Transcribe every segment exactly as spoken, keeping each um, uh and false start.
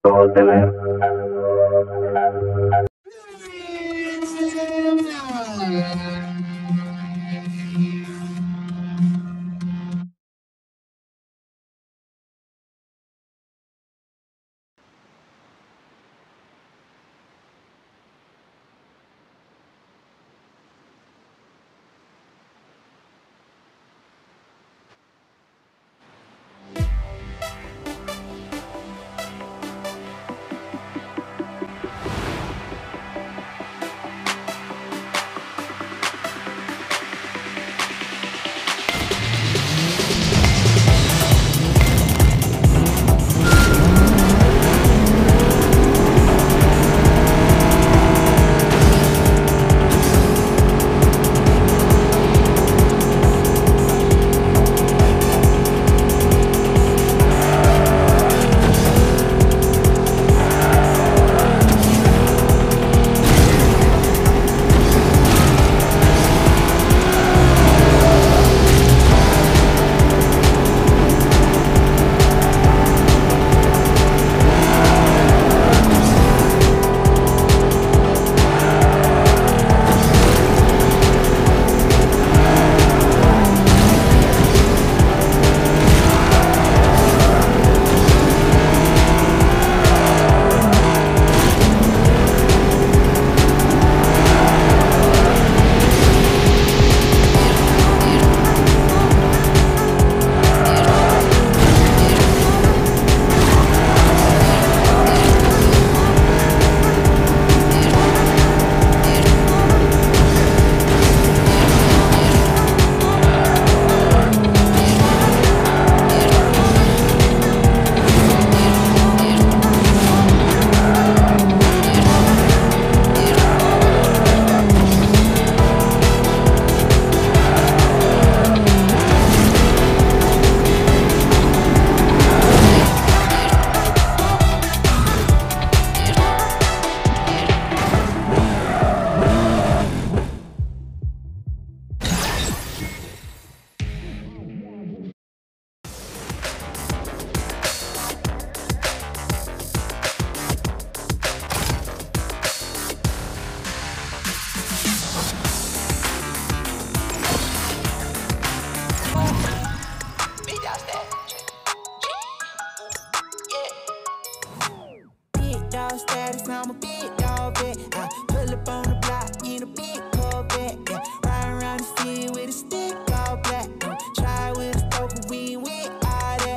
dog status, I'm a big dog vet. I pull up on the block in a big Corvette. Yeah, ride around the city with a stick all black. Uh, try with a stroke, but we ain't with all that.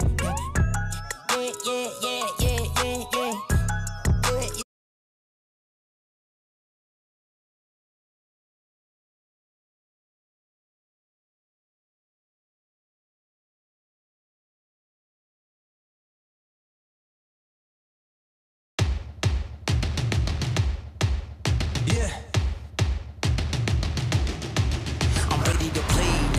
Yeah, yeah, yeah, yeah, yeah, yeah, yeah. yeah. Yeah. I'm ready to play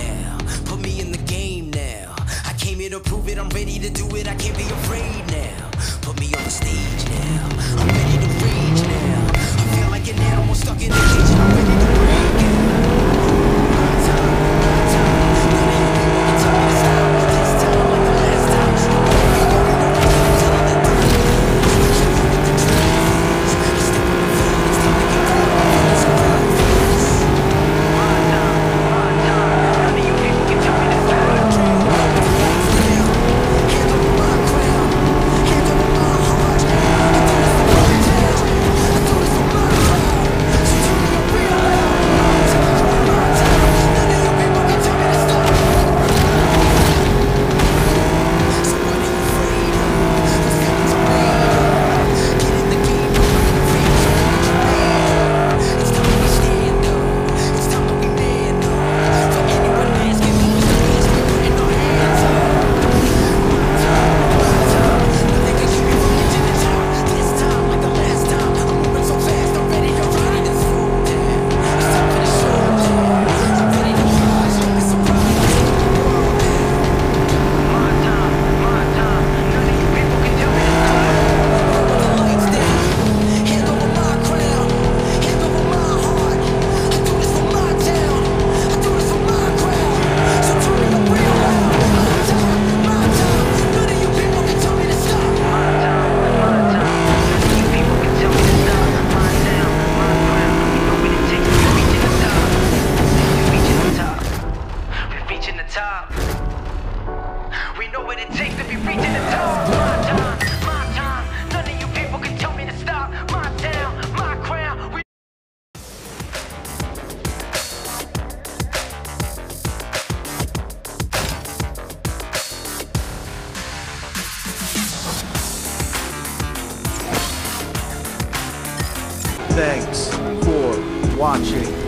top. We know what it takes to be reaching the top. My time, my time. None of you people can tell me to stop. My town, my crown. We Thanks for watching.